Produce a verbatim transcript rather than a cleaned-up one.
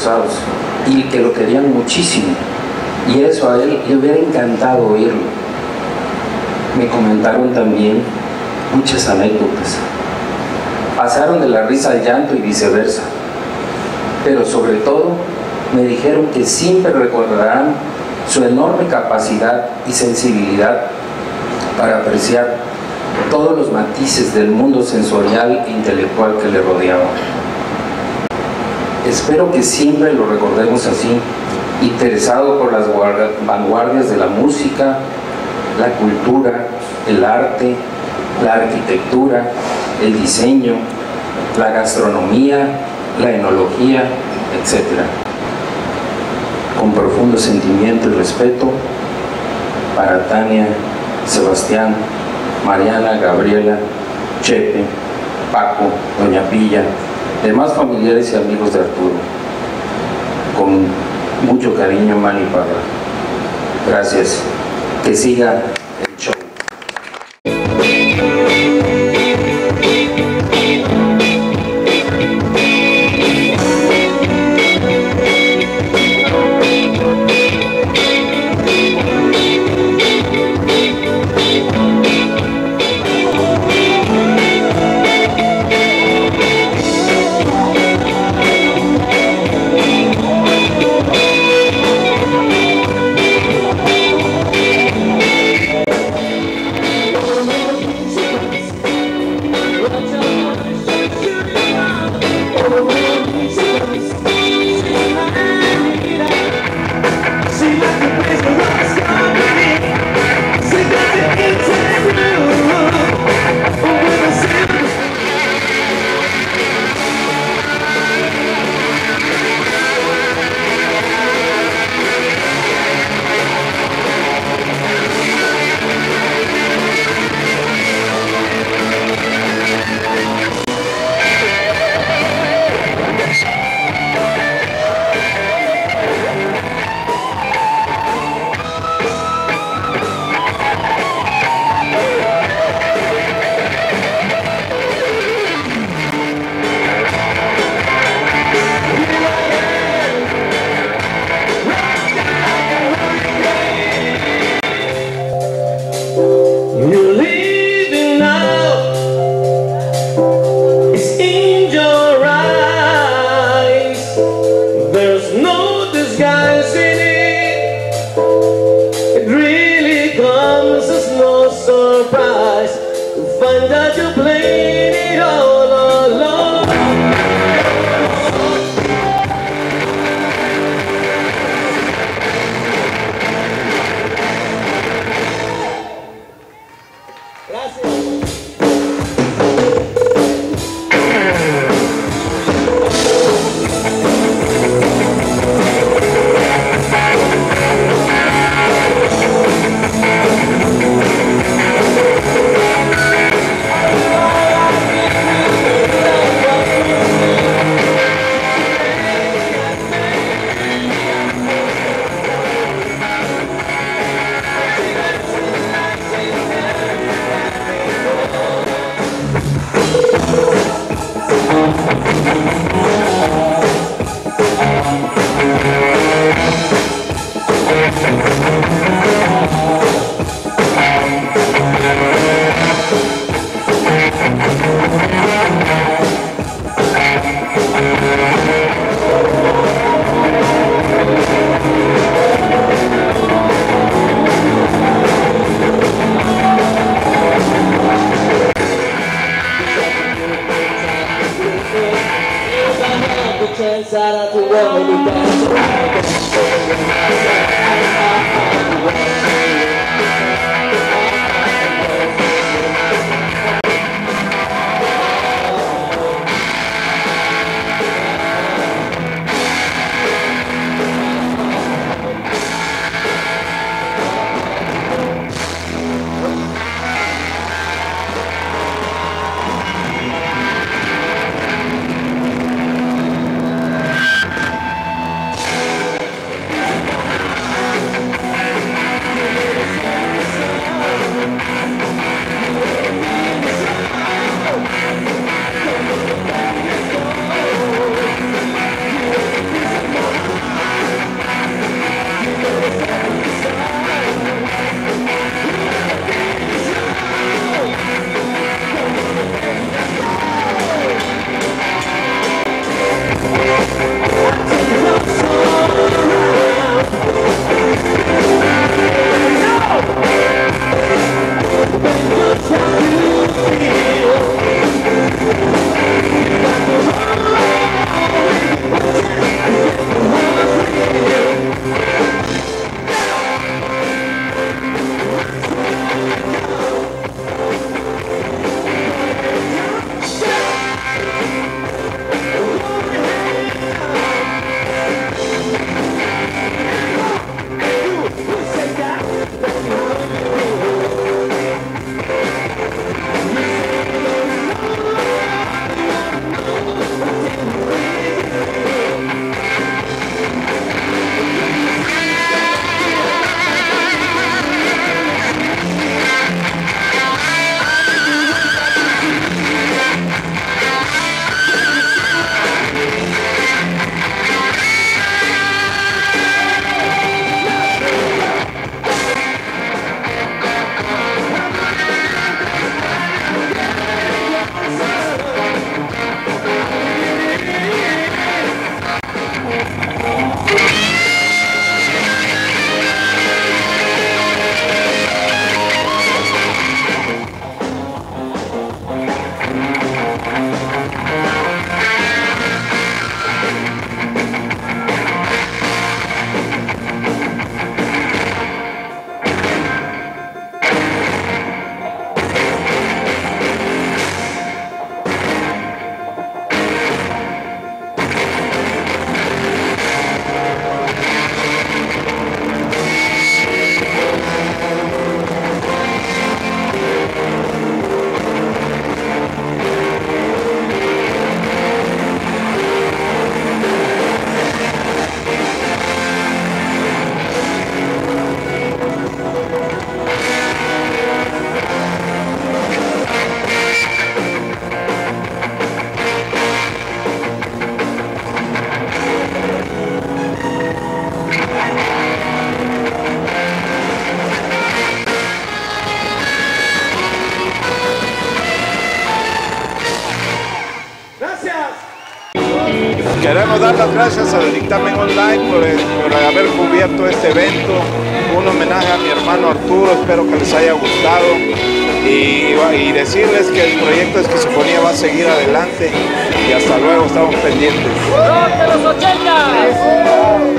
esforzados y que lo querían muchísimo, y eso a él le hubiera encantado oírlo. Me comentaron también muchas anécdotas. Pasaron de la risa al llanto y viceversa, pero sobre todo me dijeron que siempre recordarán su enorme capacidad y sensibilidad para apreciar todos los matices del mundo sensorial e intelectual que le rodeaba. Espero que siempre lo recordemos así, interesado por las vanguardias de la música, la cultura, el arte, la arquitectura, el diseño, la gastronomía, la enología, etcétera. Con profundo sentimiento y respeto para Tania, Sebastián, Mariana, Gabriela, Chepe, Paco, Doña Pilla, demás familiares y amigos de Arturo. Con mucho cariño, Manny Parra. Gracias. Que siga el show. dar las gracias al Dictamen Online por, por haber cubierto este evento. Un homenaje a mi hermano Arturo, espero que les haya gustado. Y, y decirles que el proyecto de Esquizofonía va a seguir adelante. Y hasta luego, estamos pendientes. ¡Rock de los ochenta!